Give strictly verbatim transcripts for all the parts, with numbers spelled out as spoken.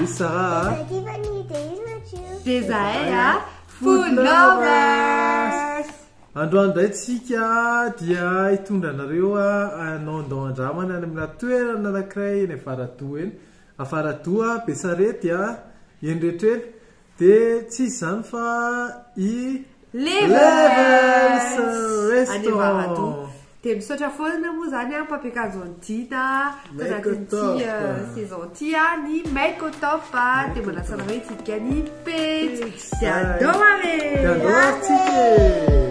Sarah. Dia zahay a food lovers. Androany indray tsika dia hitondra anareo anao andao andramana any amina toerana anankiray eny Avaratoa eny. Avaratoa Besarety a eny rehetra eny. Dia tsy izany fa i Levels Restaurant. Dia misaotra foana moa zany a mpampiakanjo Dina tanatin'ity saison ity a ny Make au Top dia manasa anareo hitsidika ny petsy. Dia andao are! Dia andao atsika!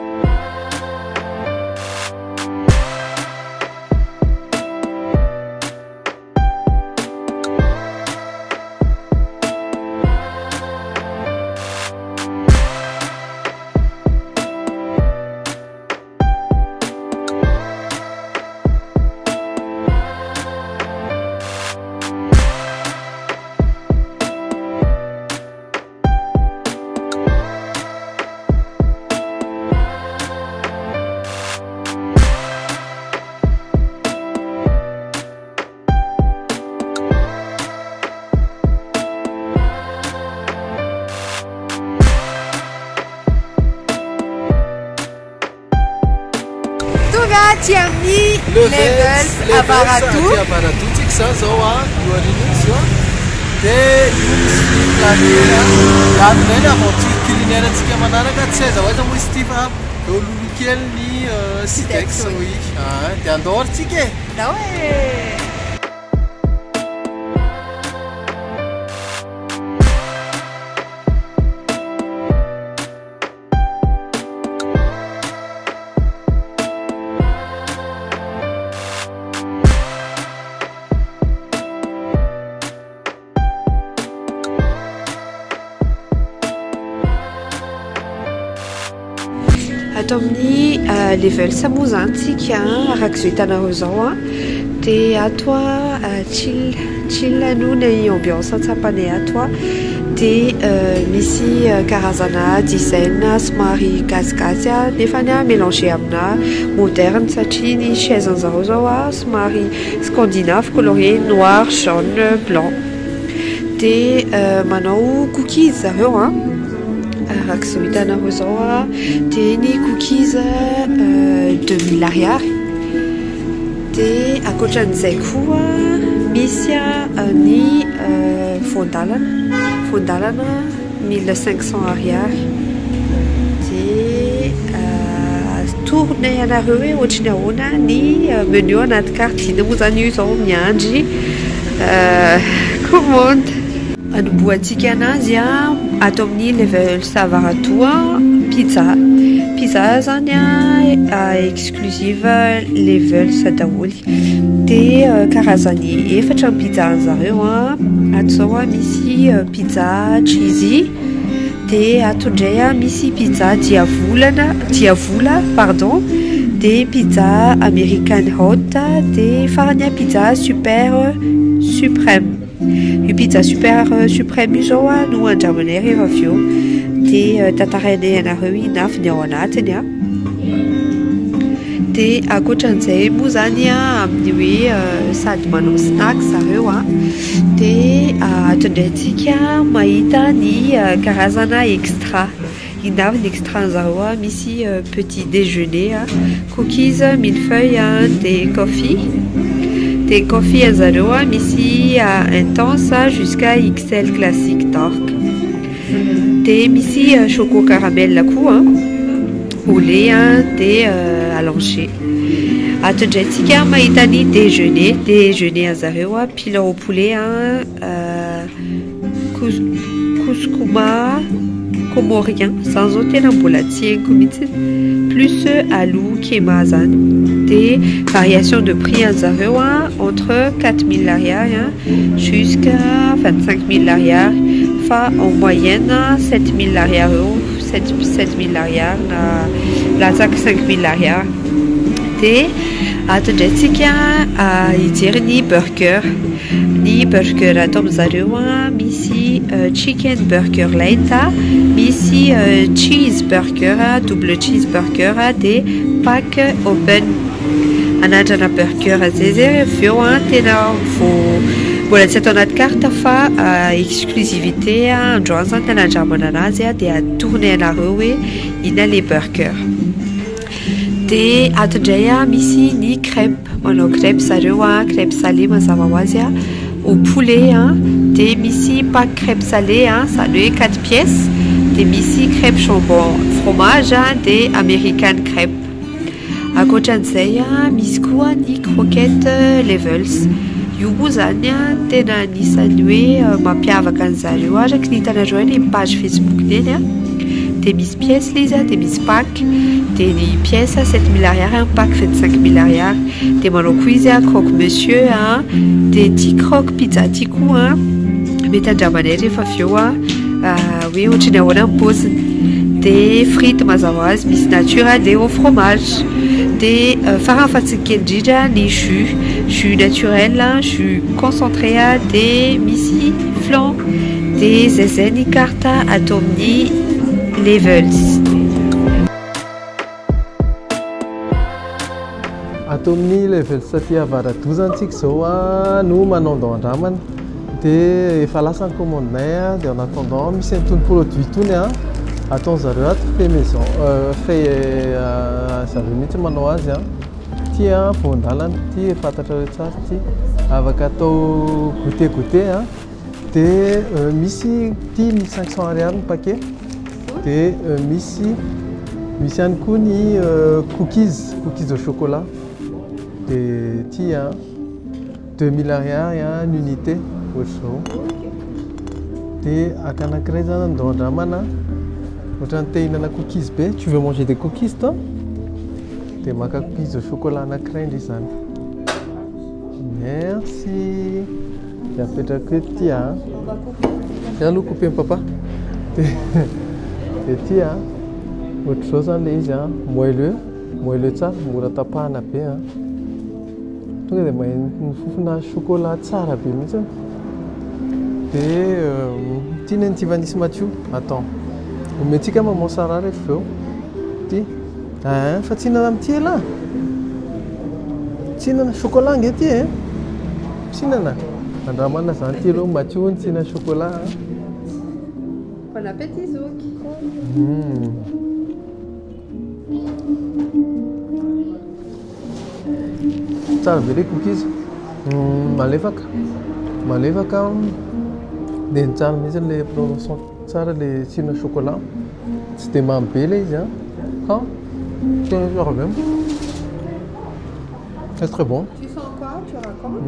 Ty amin'ny Levels Avaratoa. Avaratoa tsika zany zao a ioarina iny zao dia io misy planera aminay ny aventure culinaire antsika manaraka tsy aiza ohaitra moa izy ity fa eo lolo kely ny Sitex hoy. Dia andao ary tsika e. Andao e. Ato amin'ny Levels moa zany tsika araka izao hitanareo zao a dia ato a chill chill no ny ambiance tsapanay ato a dia misy karazana design somary gasigasy a nefa ny a mélanger amina moderne satria ny chaise an'zareo zao a somary scandinave coloré noir jaune blanc dia manao cookies zareo a araka izao hitanareo zao a dia ny cookies deux mille ariary dia ankoatran'izay koa misy ny fondalana fondalana mille cinq cent ariary dia tourne anareo hoe ohatrany ahoana ny menu anaty carte moa zany io zao miandry commande. Anomboantsika anazy a ato amin'ny Levels Avaratoa pizza pizza zany a exclusive Levels daholy dia karazany efatra ny pizza an'zareo a ato zao a misy pizza cheesy dia ato indray a misy pizza diavolana diavola pardon dia pizza American hot dia farany a pizza super suprême. Io pizza super suprême io zao a no andramanay rehefa avy eo dia tantarainay anareo inafy ny ao anatiny a dia ankoatran'izay moa zany a amin'ny hoe sady manao snack zareo a dia ato indray antsika mahita ny karazana extra inavy ny extra an'zareo a misy petit déjeuner a cookies millefeuille dia coffee des coffee an'zareo a misy intense jusqu'à X L classique dark dia misy choco caramel koa au lait dia allongé. Ato indray antsika mahita ny déjeuner déjeuner an'zareo a pilaf au poulet couscous comorien zany zao tena mbola tsy haiko mihitsy plus alou kema zany dia variation de prix an'zareo a entre quatre mille ariary jusqu'à vingt-cinq mille ariary fa en moyenne sept mille ariary eo sept mille ariary na latsaka cinq mille ariary dia ato indray antsika hijery ny burger ny burger ato amin'zareo a misy chicken burger light misy cheese burger double cheese burger dia pack open anandrana burger zay zay avy eo a tena vo mbola tsy atao anaty carte fa exclusivité androany zany tanandramana anazy a dia atourné anareo hoe ina le burger. Dia ato indray a misy ny crêpe, manao crêpe zareo a, crêpe salé mazava ho azy a au poulet a, dia misy pack crêpe salé a, zany hoe quatre pièces, dia misy crêpe jambon fromage a, dia american crêpe. Ankoatran'izay a misy koa ny croquette levels. Io moa zany a tena anisany hoe mampiavaka an'zareo araka ny hitanareo ny page Facebook neny a, dia misy pièces le izy a, dia misy pack, dia ny pièces sept mille ariary, pack vingt-cinq mille ariary. Dia manao koa izy a croque monsieur a, dia tia croque pizza tia koa a mety andramanay rehefa avy eo a hoe ohatrany ahoana ny paoziny. Dia frites mazava azy misy nature dia au fromage. Dia farafahatsika indrindra ny jus jus naturel, jus concentré dia misy flan. Dia zay zay ny carte atao amin'ny levels. Atao amin'ny levels satria avaradozantsika zao a no manao andramana, dia efa lasa ny commande-nay a, dia en attendant misy an'itony produit tony a ataon'zareo ato fait maison fait zareo mihitsy manao azy a, ty a voandalana, ty fantatrareo tsara, ty afaka atao goûter goûter a. Dia misy ty mille cinq cents ariary ny paquet. Dia misy misy ihany koa ny cookies cookies au chocolat, dia ty a deux mille ariary a ny unité ohatr'izao. Dia akanankiray zany andao andramana ohatrany te hihinana cookies be, tu veux manger des cookies toi, dia maka cookies au chocolat anankiray indray zany. Merci. Dia apetraka eto ty a, aloha couper papa. Dia ty a ohatr'izao zany le izy a, moelleux moelleux tsara, mora tapahana be a, tonga dia maheno fofona chocolat tsara be mihitsy. Dia ty ny ty vanille Mathieu, attends omentsika maman Sara rehefa avy eo. Ty ah fa tsy hinana amin'ity ela, tsy hinana chocolat nge ty e, tsy hinana andramana zany ty aloha Mathieu ny tsy hinana chocolat. Bon appétit Zouk. Mm. Tsara be le cookies, malefaka malefaka, dia ny tsara mihitsy le prononciation tsara le tsirona chocolat, tsy dia mamy be le izy a. Ah, tena tsara be, c'est très bon. Tu sens quoi? Tu racontes?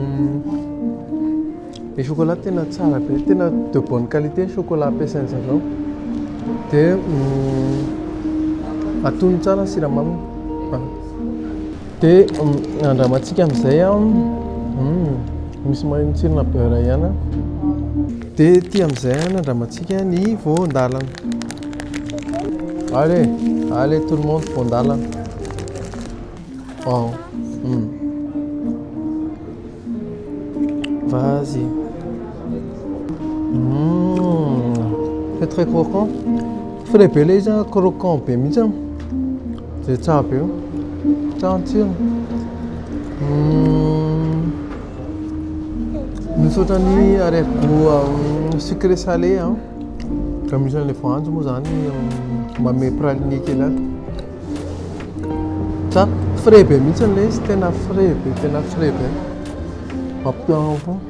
Le chocolat tena tsara be, tena de bonne qualité chocolat ampiasain'zareo. Dia atony tsara siramamy. Dia andramantsika amin'izay a misy maheno tsirona beurre ihany. Dia ty amin'izay andramantsika ny voandalana. Allez, allez tout le monde voandalana. Oh, mm. Vas-y. Mmh. C'est très croquant. Frais be le izy a, croquant be mihitsy. Dia tsara be io, tsara ny tsirony. Misaotrany arrière-goût sucré salé a, ka misy an'ilay voanjo moa zany manome praliné kely azy. Tsara, frais be mihitsy an'ilay izy, tena frais be, tena frais be. Mampitombo foana.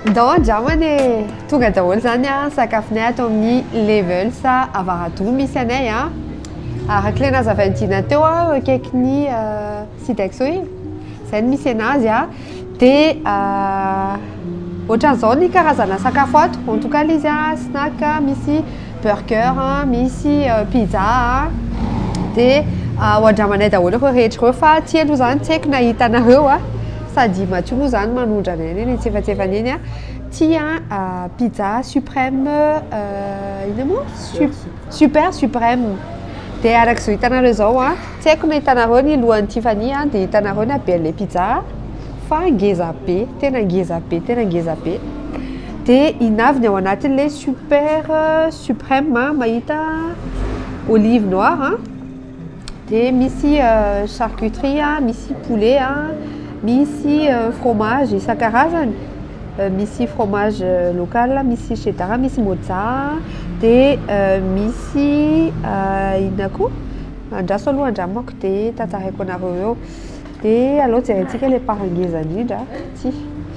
Dao jamany tonga daholo zany a sakafonay ato amin'ny Levels Avaradou misy anay a araka le nazavaintina teo a akaiky ny Sodexo iny zay no misy anazy a dia ohatran'izao ny karazana sakafo ato en tout cas izy a snack misy burger misy pizza dia hoandramanay daholo ireo rehetra ireo fa ty aloha zany tsy haiko nahita anareo a sady Mathieu moa zany manondra anay iny tsefantsefa iny a ty a pizza suprême ina moa super suprême dia arak'izao hitanareo zao a tsy haiko na hitanareo ny lohan'ny Tiffany a dia hitanareo ny habeny pizza fa ngeza be tena ngeza be tena ngeza be dia inaviny ao anatin'ilay super suprême mahita olive noire dia misy charcuterie misy poulet misy fromage isan-karazany misy fromage local misy cheddar misy mozza dia misy inona koa andraso aloha andramako dia tantaraiko anareo eo dia aleo jerentsika ilay parangeza indrindra ty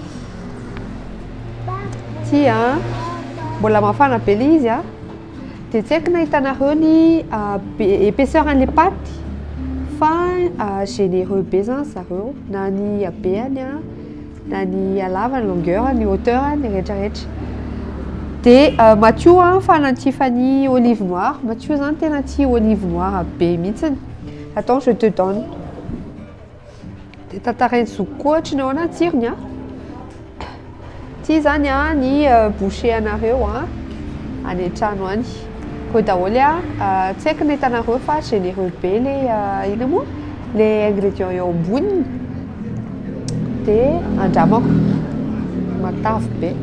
ty a mbola mafana be ilay izy a dia tsy haiko na hitanareo ny épaisseur an'ilay paty fa généreux be zany zareo na ny habeany a na ny halavany longueur ny hauteur ny rehetrarehetra dia Mathieu a fa nantifany olive noire Mathieu zany tena tia olive noire be mihitsiny attends je te donne dia tantarainy zokiko ohatry ny tsirony a ty zany a ny boucher anareo a any an-trano any koa daholo a tsy haiko na hitanareo fa généreux be le ina moa le ingrédients eo amboniny dia andramako matavy be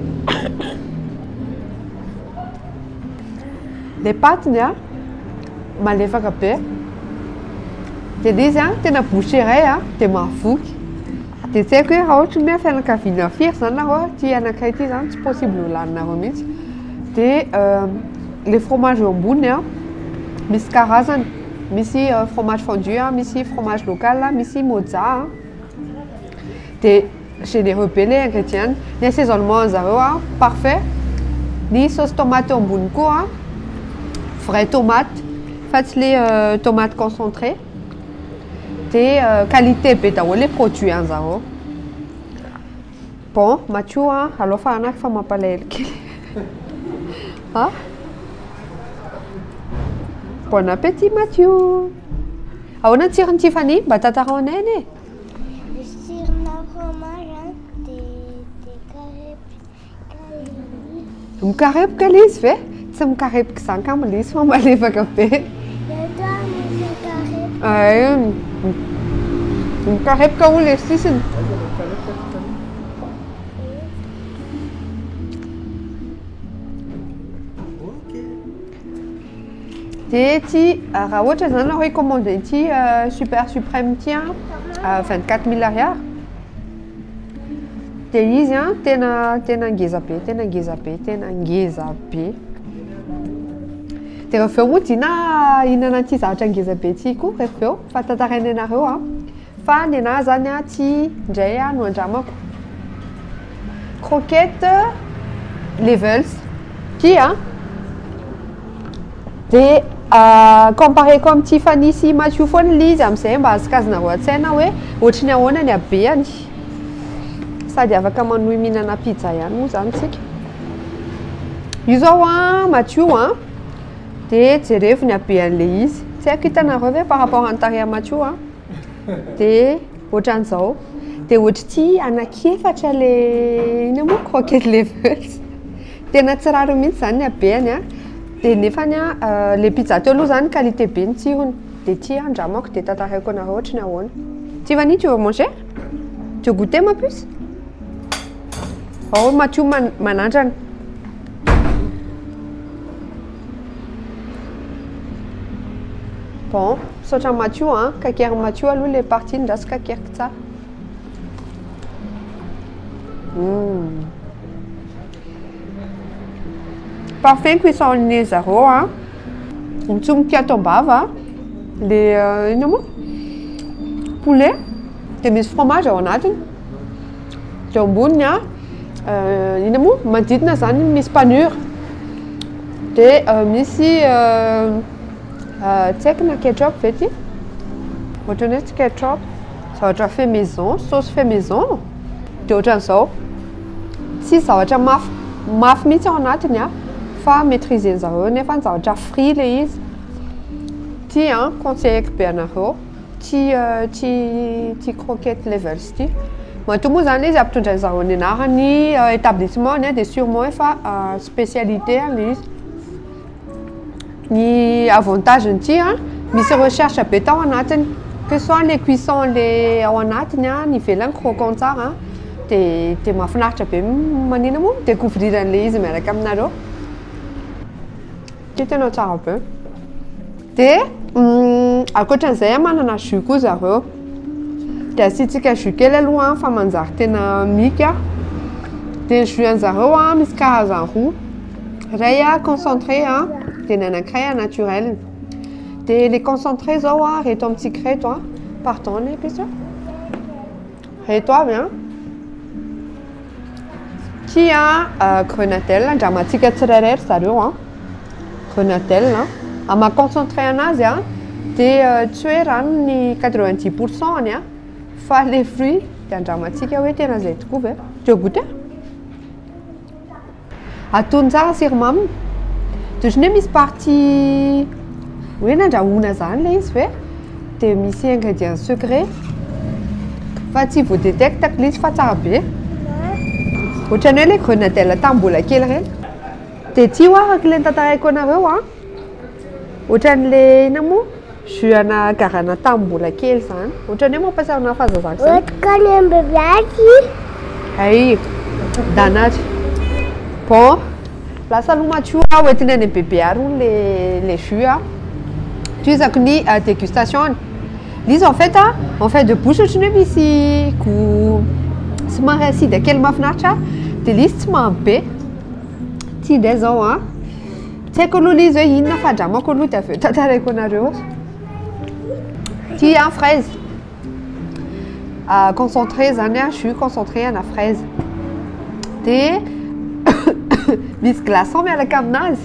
le patiny a malefaka be dia le izy a tena boucher ray a dia mahavoky dia tsy haiko hoe raha ohatra hoe fianakaviana firy zany nareo ty anankiray ty zany tsy possible ho laninareo mihitsy dia le fromage eo amboniny a misy karazany misy fromage fondu misy fromage local misy mozza dia généreux be le ingrédients ny assaisonnement zareo a parfait ny sauce tomate eo amboniny koa vrai tomate fa tsy le tomate concentré dia qualité be daholo le produit an zareo bon Mathieu a aleo fa anaky fa mampalahelo kely ah bon appétit Mathieu ahoana ny tsirony Tiffany mba tantarao anay anie tsirona fromage dia mikarepoka mikarepoka le izy ve tsy mikarepoka izany ka mila izy fa malefaka be mikarepoka ho le sisiny dia ty raha ohatra zany nareo commande ty super suprême ty a vingt-quatre mille ariary dia izy a tena tena ngeza be tena ngeza be tena ngeza be dia rehefa moa dina inana ty zavatra ngeza be ty koa rehefa eo fa tantarainy anareo a fa ny anahy zany a ty indray a no andramako croquette Levels ty a dia comparé comme Tiffany sy Mathieu foana le izy amin'izay mba azokazonareo an-tsaina hoe ohatry ny ahoana ny habeany sady afaka manohy mihinana pizza ihany moa zany tsika io zao a Mathieu a dia jerevo ny habean'le izy tsy haiko hitanareo ve par rapport an'tarehy Mathieu a dia ohatran'izao dia ohatra ty anakiefatra le ina moa croquette Levels tena tsy raro mihitsy zany ny habeany a dia nefany a le pizza teo aloha zany qualité be ny tsirony dia ty andramako dia tantaraiko anareo ohatra ny ahoana Tiffany tu veux manger tu veux goûter ma puce oh Mathieu man manandrana bon misaotra Mathieu a kakery Mathieu aloha le partie ndraso kakeriko tsara mm. Parfait cuisson ny zareo a mitsomika ato ambava le ina moa poulet dia misy fromage ao anatiny dia amboniny a ina moa manodidina zany misy panure dia misy tsy haiko na ketchup ve ty ohatran'ny hoe ketchup zavatra fait maison sauce fait maison dia ohatran'izao tsy zavatra mafy mafy mihitsy ao anatiny a fa maîtrisen'zareo nefa ny zavatra frit le izy ty a conseilleko be anareo ty ty ty croquette levels ty matoa moa zany izy ampitondrain'zareo ny anarany établissement ny a dia sûrement efa spécialité le izy ny avantage ty a misy recherche be tao anatiny que soit les cuissons le ao anatiny a ny ivelany croquant tsara dia dia mahafinaritra be manina moa découvrir an'le izy miaraka aminareo ty tena tsara be dia ankoatran'izay manana jus koa zareo dia asiantsika jus kely aloha fa manjary tena mika dia jus an'zareo a misy karazany roa ray a concentré a dia ny anankiray a naturel dia les concentrés zao a reto amintsika reto a pardon les questions reto avy a ty a grenadelle andramantsika tsirairay zareo a grenadelle a ama concentré anazy a dia tsy hoe rano ny quatre-vingt-dix pour cent any a fa les fruits dia andramantsika hoe tena zay tokoa ve tu veux goûter atony tsara siramamy dia ohatran'ny hoe misy partie hoe nandrahoana zany le izy ve dia misy ingrédient secret fa tsy voadetectako le izy fa tsara be ohatran'ny hoe le grenadelle tambola kely reny dia ty ho araka le tantaraiko anareo a ohatran'le ina moa jus ana garana tambola kely zany ohatran'ny hoe mampahatsiaro ana fahazazako zany ohatrany amin'ny bebeaky ay danady bon lasa aloha matio a hoentiny any bebe ary le le jus a toizako ny dégustation l'izy en fait a en fait de bouche ohatran'ny hoe misy goût somary acide kely mahafinaritra dia l'izy tsy mamy be ty indray zao a tsy haiko aloha l'izy hoe inona fa andramako aloha dia aveo tantaraiko anareo ty a fraise concentré zany a jus concentré ana fraise dia misy glaçon miaraka aminazy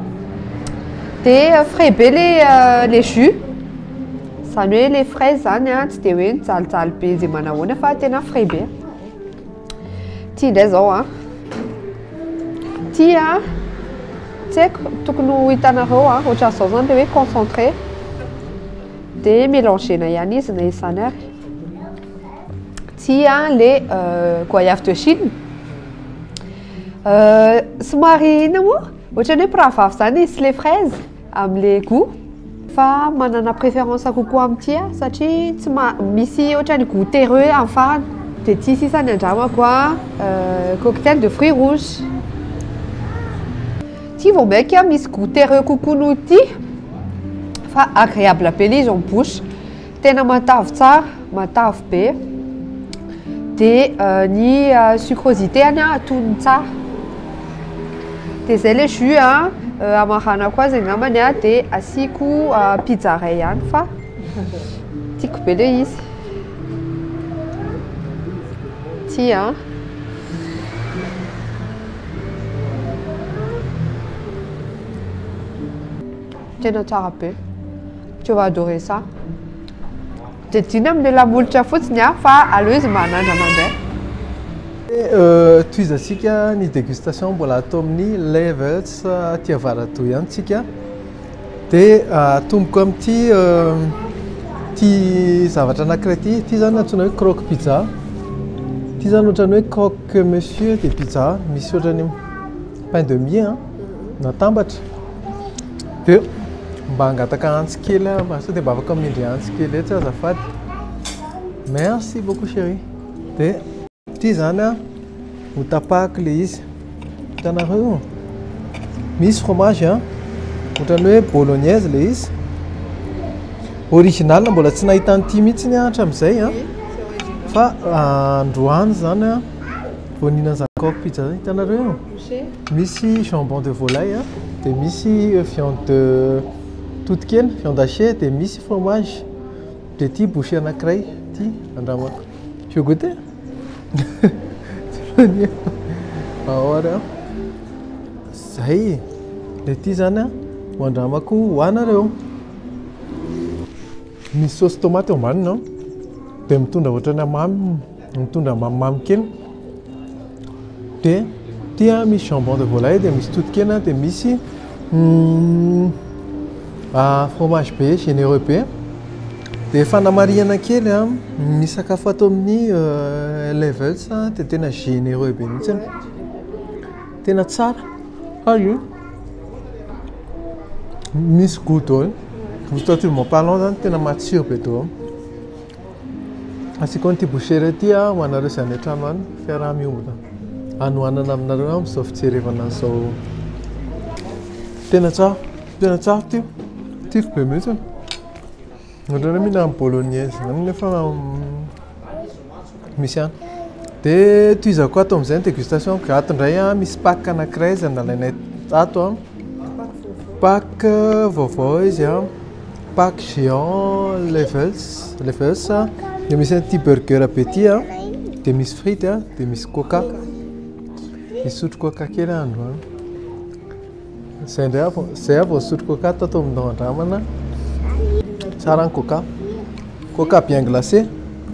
dia frais be le le jus zany hoe le fraise zany a tsy dia hoe nijalijaly be zay manahoana fa tena frais be ty indray zao a ty a tsy haiko tokony ho hitanareo a ohatran'izao zany le hoe concentré dia mélangena ihany izy na isany ary ty a le goyave de Chine somary ina moa ohatran'ny hoe pravavy zany izy le fraise amin'le goût fa manana préférence kokoa amin'ity a satria tsy ma misy ohatran'ny goût terreux amin'ny farany dia ty sisany andramako a cocktail de fruits rouges ty vao maiky a misy goût terreux kokoa noho ty fa agréable be le izy en bouche tena matavy tsara matavy be dia ny sucrosité any a atonony tsara dia zay le jus a amaranako azy angambany a dia asiako pizza ray ihany fa tiako be le izy ty a tena tsara be tu vas adorer ça dia dina amile lamolotra fotsiny a fa aleo izy manandra mandeha toizantsika ny dégustation mbola atao amin'ny levels ty avaratoa ihany tsika dia atomboko amin'ity ty zavatra anankiray ty ty zany antsoina hoe croque pizza ty zany ohatrany hoe croque monsieur de pizza misy ohatrany pain de mie natambatra dia mba angataka antsy kely mba sao dia mba afaka mindry antsy kely etsy azafady merci beaucoup chéri dia ty zany a ho tapahako le izy hitanareo misy fromage a ohatrany hoe bolognaise le izy original mbola tsy nahita an'ity mihitsy a hatramin'izay a fa androany zany a voninan'izany croque pizza zany hitanareo misy jambon de volaille a dia misy viande de toute kely viande hachée dia misy fromage dia ty bouchée anankiray ty andramako tu veux goûter ahora zay le ty zany a ho andramako hoanareo. Misy sauce tomate ao ambaniny dia mitondra ohatrany hamamy, mitondra mamimamy kely. Dia tia misy jambon de volaille, dia misy totokena, dia misy fromage be généreux be. Dia fanamariana kely a misy sakafo ato amin'ny levels dia tena généreux be mihitsy, tena tsara. Aïe, misy goût daholo. Gustativement parlant zany tena matsiro be daholo. Asiko an'ity boucher ity a ho anareo izay any an-trano any fiaraha-miombona anohanana aminareo amin'izao fijerevana an'izao. Tena tsara, tena tsara ty, tiko be mihitsy. Ohatrany mihina amin'ny bolognaise zany nefa misy any. Dia tohizako ato amin'izay ny dégustation ka ato indray a misy pack anankiray izay nalainay ato a. Pack vaovao izy a, pack géant levels, levels a. Dia misy an'ity burger be ity a, dia misy frites a, dia misy coca. Misy sotro coca kely andro a. Zay indray zay a vao sotro coca tato aminao andramana. Tsara ny coca, coca bien glacé.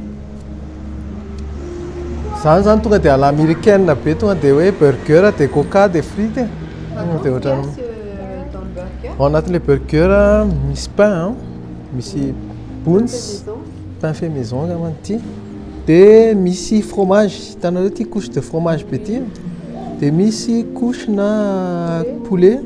Zany zany tonga dia à l'américaine be, tonga dia hoe burger dia coca dia frites. Dia ohatrany ao anatin'ilay burger misy pain, misy bounce, pain fait maison angambany ity. Dia misy fromage, hitanareo ity couche de fromage be ity. Dia misy couche na poulet.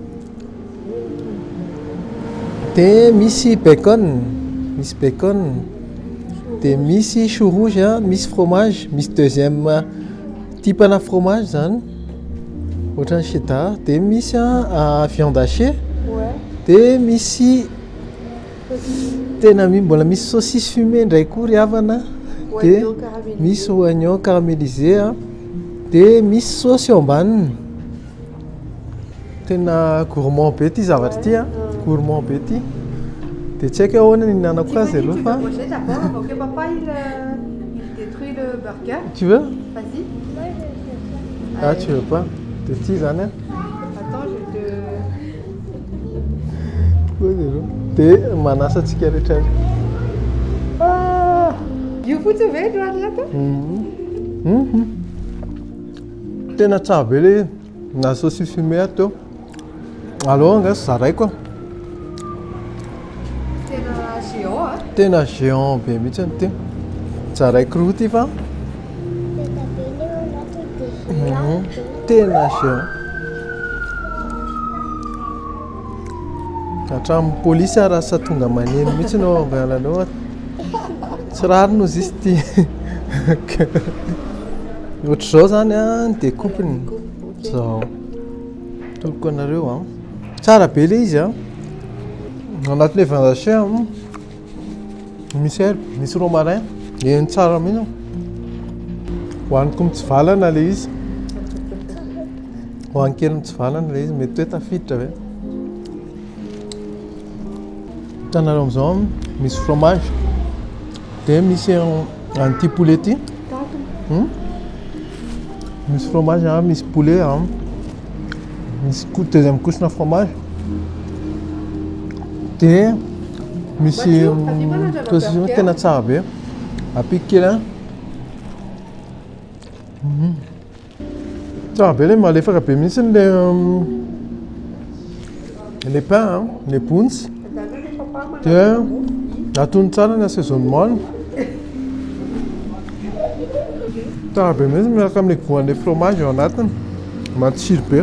Dia misy bacon, misy bacon. Dia misy chou rouge, misy fromage, misy deuxième type na fromage zany, ohatrany cheddar. Dia misy viande hachée. Dia misy tena mbola misy saucisse fumée ndray koa ry havana. Dia misy oignon caramélisé. Dia misy sauce eo ambaniny. Tena gourmand be ity zavatra ity a, gourmand be ity. Dia tsy haiko ahoana nihinanako azy aloha fa. Tu veux? Vas-y. Ah, tu veux pas? Dia ity zany a. Dia manasa antsika rehetra. Io fotsy ve droit to? Tena tsara be le na saucisse fumée ato. Alors nga zaraiko. Tena géant. Tena géant be mihitsy ity. Zaraiko roa ity fa. Tena géant. Hatramin'ny polisy arasa tonga maneno mihitsy no avalanao. Tsy rary no izy ity. Ohatr'izao zany a dia kopiny. Zao. Toloko anareo a. Tsara be le izy a. Anatin'ilay viande hachée misy herbe, misy romarin. Eny tsara mihitsy. Hohaniko mitsivalana le izy. Hohanikely mitsivalana le izy, mety hoe tafiditra ve. Hitanareo amin'izao misy fromage. Dia misy an'ity poulet ity. Misy fromage, misy poulet, misy deuxième couche na fromage. Dia misy saucisse tena tsara be. Apiky kely. Tsara be le malefaka be mihitsy le le pain, le bounce. Dia atony tsara ny assaisonnement. Tsara be mihitsy miaraka amin'ny goût-n'ilay fromage ao anatiny. Matsiro be.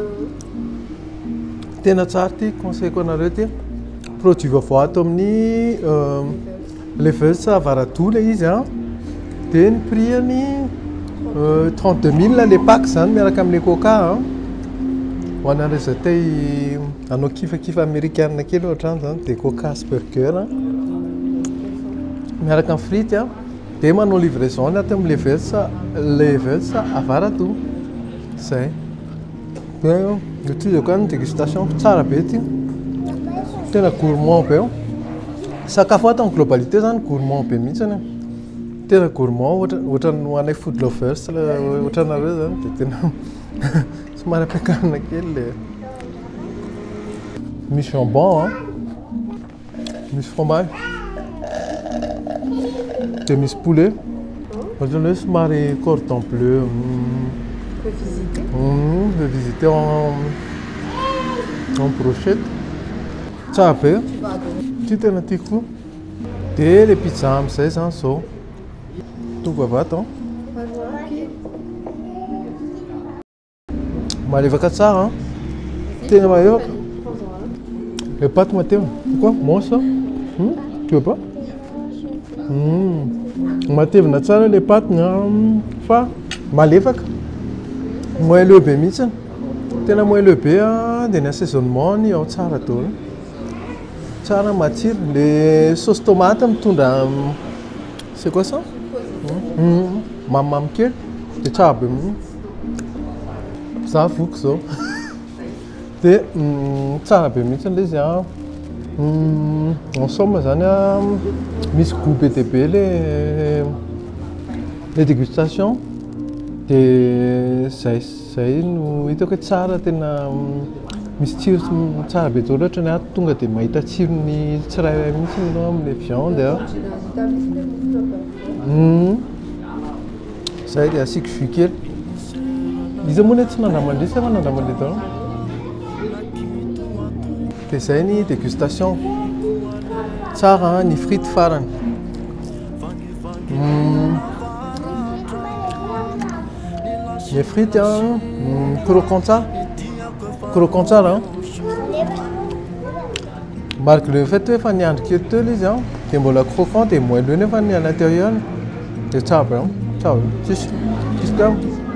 Tena tsara ty, conseilleko anareo ty. Produit vaovao ato amin'ny levels Varadou le izy a. Dia ny prix-any trente-deux mille le pack zany miaraka amin'ny coca. Ho anareo izay te hanao kifakifa américaine kely ohatrany zany dia coca burger. Miaraka amin'ny frites a. Dia manao livraison ny ato amin'ny levels levels Varadou. Zay. Dia utizako any dégustation tsara be ity. Tena gourmand be. Sakafo ato en globalité zany gourmand be mihitsy. tena gourmand ohatra ny hoanay food lovers ohatra nareo zany dia tena somary ampiakarina kely le misy jambon misy fromage dia misy poulet ohatrany hoe somary cordon bleu. On peut visiter en, en brochette. Ça après, tu un petit coup. Et les pizzas, c'est ça, so. Tout va va, attends. Mais les vacances, ça, hein. Tu es là, les pâtes, moi, t'es. Pourquoi? Moi, ça? Hmm? Tu veux pas? Hmm. Matevina tsara les pâtes, non? Fa, malefaka. Moyen lehibe mihitsy tena moyen lehibe a dia ny assaisonnement ny ao tsara daholo tsara matsiro le sauce tomate mitondra c'est quoi ça mamimamy kely dia tsara be za voko zao dia tsara be mihitsy le izy a en somme zany a misy goût be dia be le le dégustation. Dia zay zay no hitako hoe tsara tena misy tsiro tsara be daholo ohatra ny ato tonga dia mahita tsirony tsirairay mihitsy ianao amin'ilay viande a zay dia asiako jus kely izy moa ny tsy nandramandre sy fa nandramandre daholo dia zay ny dégustation tsara ny frity farany. Les frites, hein, croquant ça, croquant ça là. Marque le fait que Fanny a qui te les gens, qui me la croquante et moi le Fanny à l'intérieur, c'est ça, hein, ça, c'est ça.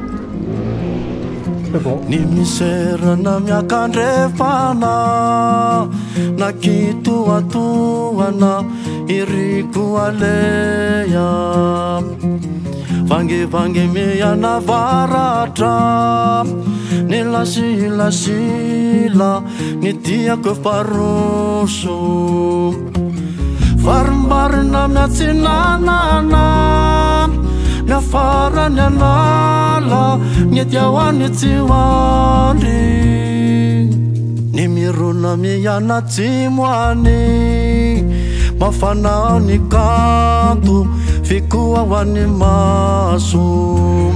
C'est bon. Ni misera na mia kandrefana, na kitu atuana, iriku aleya. Vange vange meya na varatra ni lasila sila ni tia ke faroso farmbarna mia tsinanana mia fara ni nala ni tiawa ni tiwani ni miruna meya na timwani mafana ni kantu Fico wani maso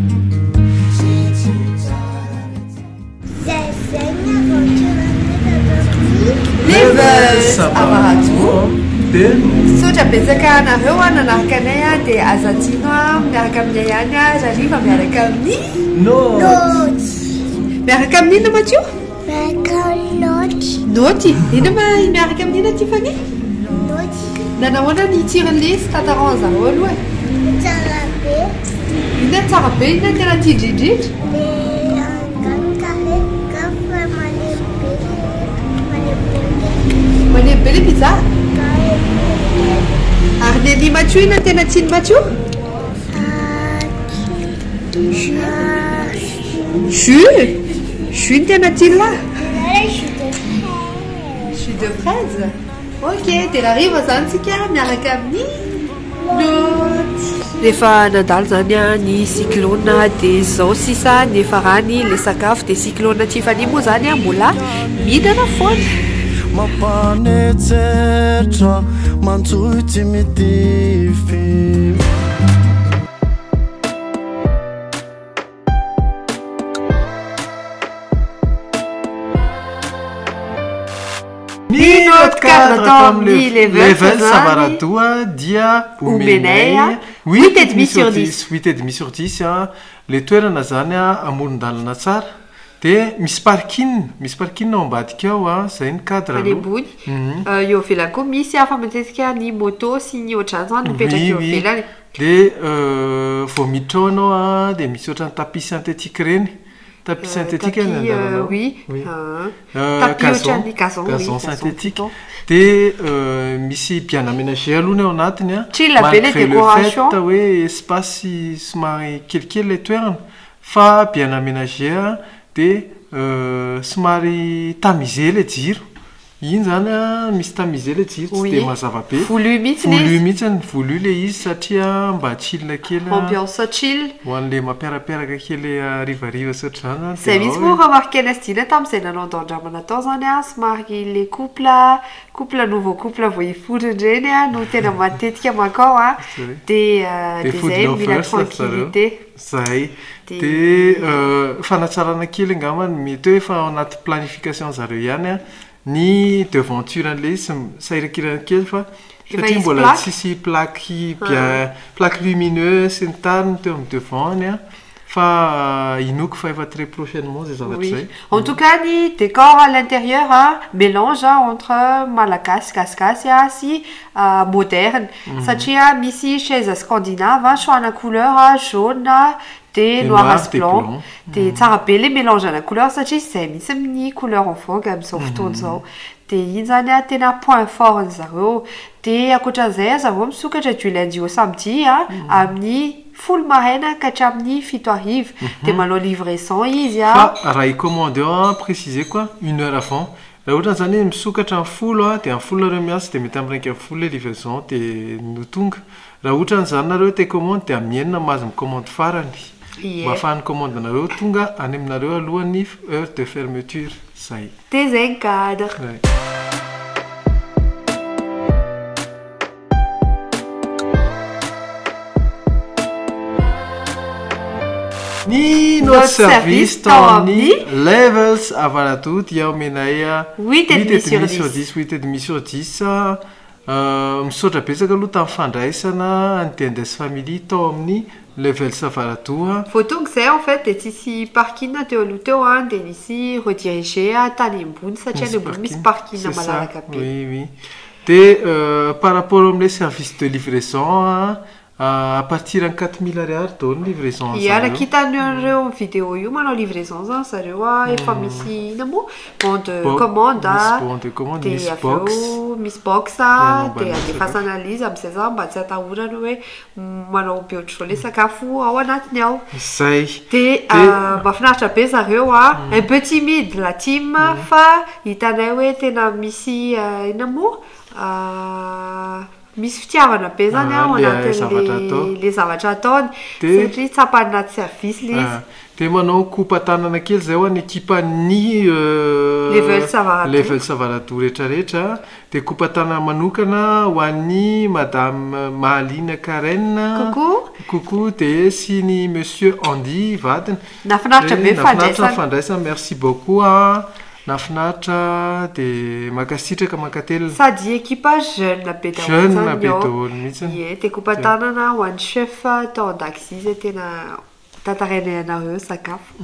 Levels amaratu Soja betsaka nareo nanaraka anay a dia azantsino miaraka aminay ihany a zariva miaraka amin'ny No miaraka amin'ina Mathieu? Miaraka amin'ny Nôty. Ina ma miaraka amin'ina Tiffany? Nanahoana ny tsiron'le sy tataran zareo aloha e? Tsara be. Ina tsara be, ina tena tidridritra? Dia gafa malebe. Malebe le pizza? Ary ny an'i Mathieu ina tena tiany Mathieu? Jus? Jus ny tena tiany lahy? Jus de fraise? Ok, dia hariva zany tsika miaraka amin'ny Nôty. Rehefa nandalo zany a ny cyclone dia izao sisa ny efa rany le sakafo dia cyclone Tiffany moa zany a mbola mihinana foana. Mampanetsetra manjoy tsy mitify Ny notre cadre comme les levels Savaratoa dia omenay huit et demi sur dix huit et demi sur dix le toerana zany a amoron-dalana tsara dia misy parking misy parking ao ambadika ao a zay ny cadre any ambony eo ivelany koa misy afa matetika ny moto sy ny ohatrany zany mipetraka eo ivelany dia vao miditra ao anao a dia misy ohatrany tapis synthétique reny tapis synthétique oui tapis ohatrany gazon synthétique dia misy bien aménagé alohany ao anatiny a malgré le fait hoe espace somary kelikely le toerana fa bien aménagé dia somary tamisé le jiro iny zany a misy tamizy le jiro tsy dia mazava be volu mihitsy volu mihitsy volu le izy satria mba chill kely ambiance chill ho an'le mampiarapiaraka kely rivariva sotra zany zay misy moa remarqué an'asydina tamin'izay nanao andao-andramana tao zany a somary le couple couple nouveau couple vao hifotry indreny a no tena matetika makao a dia dia zay mila tranquillité zay dia fanatsarana kely angambany mety hoe efa anaty planification zareo ihany a ny devanture an'le izy sahirakirana kely fa satria mbola tsisy plaque bien plaque lumineuse sy ny tariny teo amin'ny devant-ny a fa inoko fa efa très prochainement zay zavatra zay. En tout cas ny décor à l'intérieur hein, mélange hein, entre malagasy gasgasy sy uh, moderne satria misy chaise scandinave choix couleur jaune de noir blanc de tsara be le mélange na couleur satria zay misy amin'ny couleur en vogue amin'izao fotoana zao de iny zany a tena point fort zareo de akoatran'izay zareo misokatra du lundi au samedi a amin'ny folo maraina ka hatramin'ny fito arivo de manao livraison izy a fa raha commande eo préciser quoi une heure avant raha ohatra zany misokatra amin'ny folo a de amin'ny folo nareo miasa de mety amin'ny raika amin'ny folo le livraison de no tonga raha ohatra zany nareo te commande de amin'ny enina mahazo commande farany mba ahafahan'ny commande nareo tonga any aminareo alohan'ny heure de fermeture zay de zay ny cadre Ni notre service Tony Levels Avalatou dia omenay huit et demi sur dix huit et demi sur dix misaotra betsaka aloha tamin'ny fandraisana antendes family tao amin'ny Levels Avalatou faut donc c'est en fait de tsisy parking teo aloha teo a de misy rediriger tany ambony satria ny ambony misy parking malalaka be oui oui de par rapport am'le service de livraison à partir de quatre mille ariary taony livraison ia rakitanareo vidéo io manao livraison zany zareo a efa misy ina moa bon de commande bon de commande misy box misy box de andefasan' analyse amin'izay zany mba tsy atahorana hoe manao be ohatr' le sakafo ao anatiny ao zay de mahafinaritra be zareo a un peu timide la team fa hitanay hoe tena misy ina moa misy fitiavana be zany ao anatin'le le zavatra ataony satria tsapany anaty service le izy de manao coupe tanana kely zay ho any équipe-ny level Savaratou rehetrarehetra de coupe tanana manokana ho an'ny madame Mahaline Karen coucou coucou de sy ny monsieur Andy vadiny nafinaritra be fandraisana fandraisana merci beaucoup a nafinaritra de makasitraka makatelo sady équipe jeune be jeune be daholo mihitsy ie de coupe tanana ho an'ny chef tao an-dakozia zay tena tantarainay anareo sakafo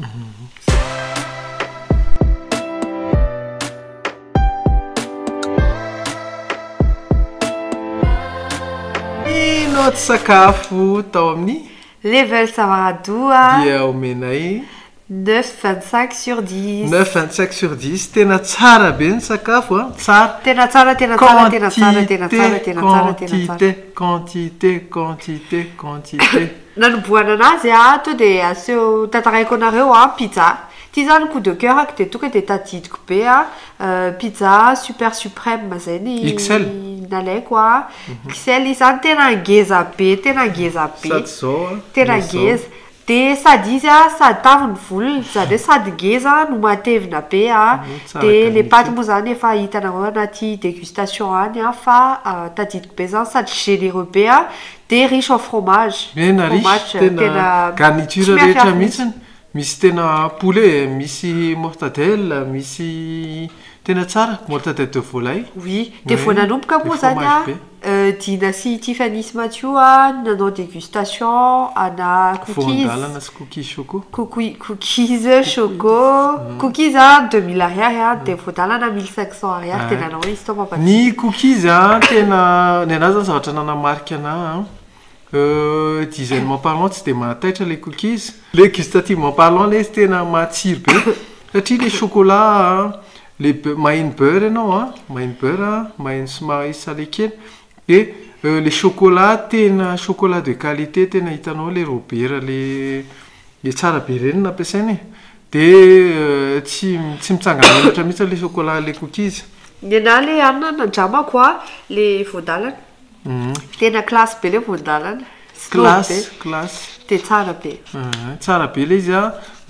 ino sakafo tao amin'ny Level Savaratou dia omenay neuf virgule vingt-cinq sur dix neuf virgule vingt-cinq sur dix tena tsara be ny sakafo a tsara tena tsara tena tsara tena tsara tena tsara tena tsara tena tsara quantité quantité quantité nanomboana anazy a to de aseo tantaraiko anareo a pizza ty zany coup de cœur ak de tonga de tadidiko be a pizza super suprême zay ny X L nalaiko a X L izany tena ngeza be tena ngeza be tena ngeza de sady izy a sady tavy ny volony zany hoe sady ngeza no matevina be a de le paty moa zany efa hitanareo anaty dégustation any a fa tadidiko be zany sady généreux be a de riche en fromage tena riche tena garniture rehetra mihitsy misy tena poulet misy mortadelle misy tena tsara mortadelle de volaille oui de vao nanomboka moa zany a Dina sy Tiffany sy Mathieu a nanao dégustation ana cookies fondalana sy cookies choco cookies choco cookies a deux mille ariary a de fondalana mille cinq cents ariary tena nanao izy tao mampatsy ny cookies a tena ny anazy zany zavatra nanamarika ana designement parlant tsy de mahataitra les cookies les gustativement parlant le izy tena matsiro be satria le chocolat le mahiny beurre ianao a mahiny beurre mahiny somary salé kely et les chocolats tena chocolat de qualité tena hitanao le Robert le le tsara be reny nampiasainy de tsy tsy mitsangana ohatra mihitsy le chocolat le cookies ny ana le anina nandramako a le voandalana tena classe be le voandalana classe classe de tsara be tsara be le izy a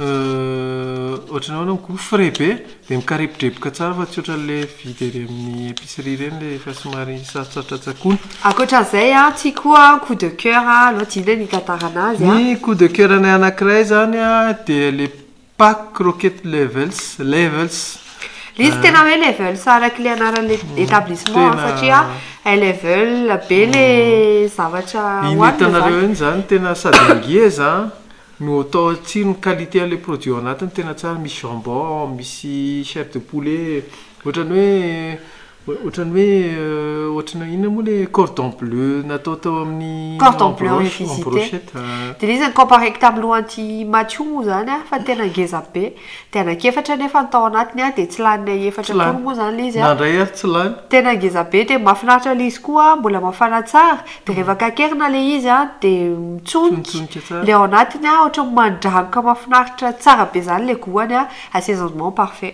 ohatranao no frais be de mikarepodrapoka tsara fa tsy ohatran'le vidy ery amin'ny épicerie reny le efa somary sarotsarotra tsakoana ankoatran'izay a tsy koa coup de cœur a aloha tiana ny tantarana azy a ny coup de cœur anay anankiray zany a de le pack croquette levels levels izy tena hoe levels araky le anaran'le établissement satria level be le zavatra initanareo iny zany tena sady angeza no atao tsiro ny qualité le produit ao anatiny tena tsara misy jambon misy chair de poulet ohatrany hoe ohatrany hoe ohatrany inona moa le cordon bleu natao tao amin'ny cordon bleu revisité de izy ny comparé tamin'ny anti matio moa zany a fa tena ngeza be de anakefatra nefa ny tao anatiny a de tsy lany efatra koa moa zany le izy a nandray ary tsy lany tena ngeza be de mahafinaritra le izy koa mbola mafana tsara de rehefa kakerina le izy a de mitsoniky le ao anatiny a ohatra mandranoka mahafinaritra tsara be zany le goany a assaisonnement parfait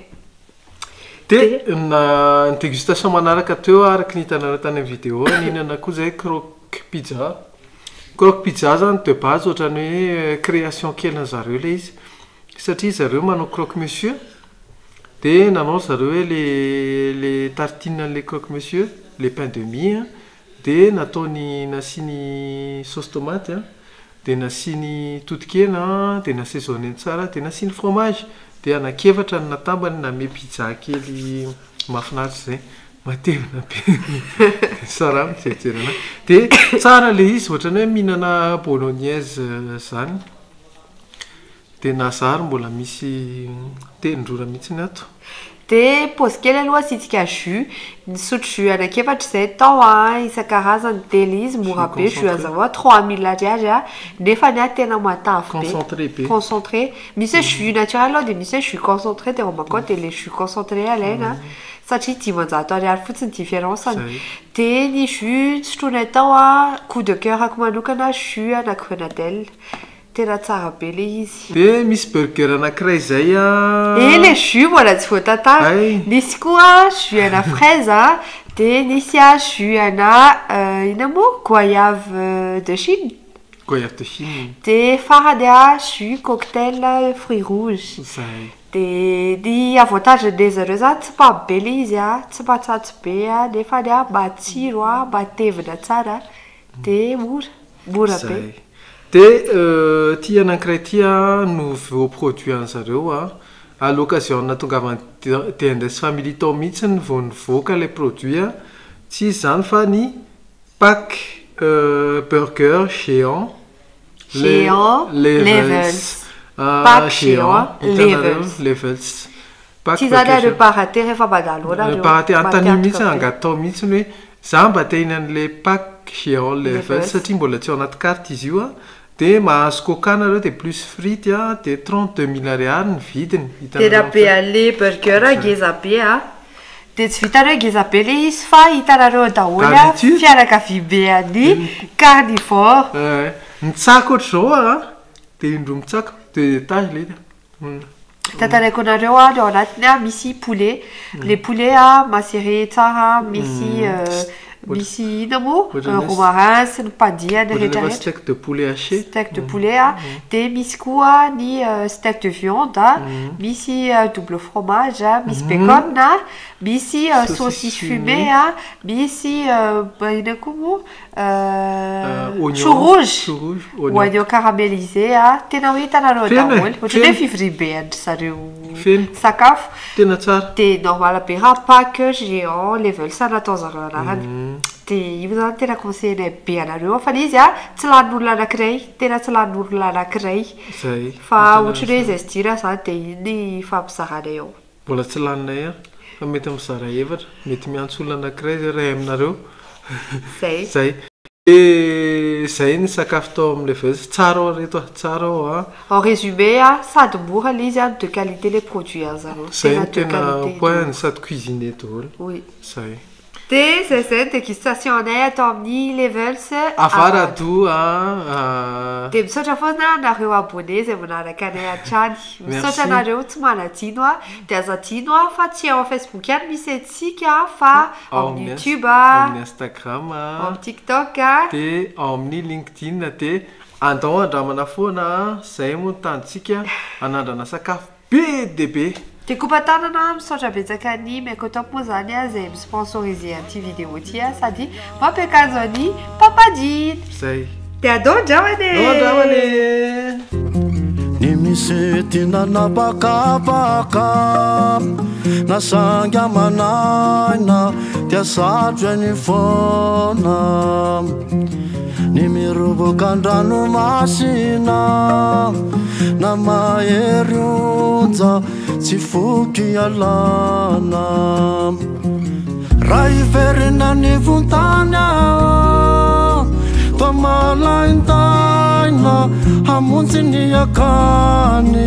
de na ny dégustation manaraka teo araky nitanareo tany amin'ny vidéo ninana koa zay croque pizza croque pizza zany de base ohatrany hoe création kely zareo le izy satria zareo manao croque monsieur de nanao zareo hoe le le tartine le croque monsieur le pain de mie de nataony nasiny sauce tomate de nasiny totokena de nasaisonné tsara de nasiny fromage de anakefatra ny natambany name pizza kely mahafinaritra zay matevina be sara mijerijerana de tsara le izy ohatrany hoe mihinana bolognaise zany de nazary mbola misy telindrora mihitsy ny ato de pause kely aloha asitsika jus nisotro jus anakefatra zay tao a isan-karazany de le izy mora be jus azahoa trois mille ariary a nefa ny a tena matavy be concentré misy jus naturel de misy jus concentré de ramakote de le jus concentré alaina satria dimanjato ariary fotsiny différenceny de ny jus sotrona tao a coup de cœur ako manokana jus anakvenadelle tena tsara be le izy de misy burger anankiray zay a e le jus mbola tsy voatantara nisy koa jus ana fraise de nisy a jus ana ina moa goyave de Chine goyave de Chine de farany a jus cocktail fruits rouges zay de ny avantage de zareo zany tsy mabe le izy a tsy matsatso be a nefa ny a matsiro a matevina tsara de mora mora be de tia anankiray tia nouveau produit an'zareo a à l'occasion natongavany te andrasy famille tao mihitsy ny vao nivoaka le produit a tsy zany fa ny pack burger géant géant levels pack géant levels levels tsy zany areo paraté rehefa mandalo anareo paraté antany mihitsy angatao mihitsy hoe za mba te hinan'le pack géant levels satria mbola tsy ao anaty carte izy io a de mahazo coca nareo de plus frite a de trente-deux mille ariary ny vidiny tena be ale burger ngeza be a de tsy vitanareo ngeza be le izy fa hitanareo daholo a fianakavia be any carnivore ny tsako ohatr' zao a de indro mitsako de étage le tantaraiko anareo a ao anatiny a misy poulet le poulet a macéré tsara misy misy ina moa romarin sy ny padiany rehetrarehetra steak de poulet haché steak de poulet a de misy koa ny steak de viande a misy double fromage a misy bacon a misy saucisse fumée a misy ina koa moa chou rouge oignon caramélisé a tena hoe hitanareo daholo ohatrany hoe fivry be andry zareo sakafo tena tsara de normal be raha pack géant level sa natao zareo anarany de io zany tena conseillé be anareo fa izy a tsy lanin'olona anankiray tena tsy lanin'olona anankiray zay fa ohatrany hoe zestira zany de iny fampizaranay ao mbola tsy laninay a fa mety amizara efatra mety miantso olona anankiray zay ray aminareo zay zay e zay ny sakafo tao am'le vels tsara ao reto a tsara ao a en résumé a sady mora le izy a de qualité les produits zareo zay tena point sady cuisiner daholo oui zay dia zay zay dégustationay atao amin'ny levels avarado a dia misaotra foana nareo abonné zay manaraka anay hatrany misaotra nareo tsy manadino a dia aza adino a fa tsy ao Facebook ihany misy antsika fa ao amin'ny YouTube amin'ny Instagram amin'ny TikTok dia ao amin'ny LinkedIn dia andao andramana foana zay moa tantsika anandrana sakafo be dia be dia kopatanana misaotra betsaka ny Mekotop moa zany a zay misponsorisé an'ity vidéo ty a sady mampiakanjo any papadiny zay dia adao andramany andramany ny misety nanapakapaka na sanga manaina dia satro any foana ny miroboka andranomasina na mahery onja tsy foky alana raha iverina ny vontany ao toa malaintaina hamonjy ny akany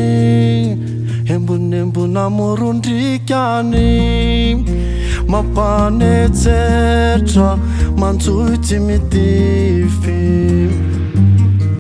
embonembona morondrikany mampanetsetra manjoy tsy mitify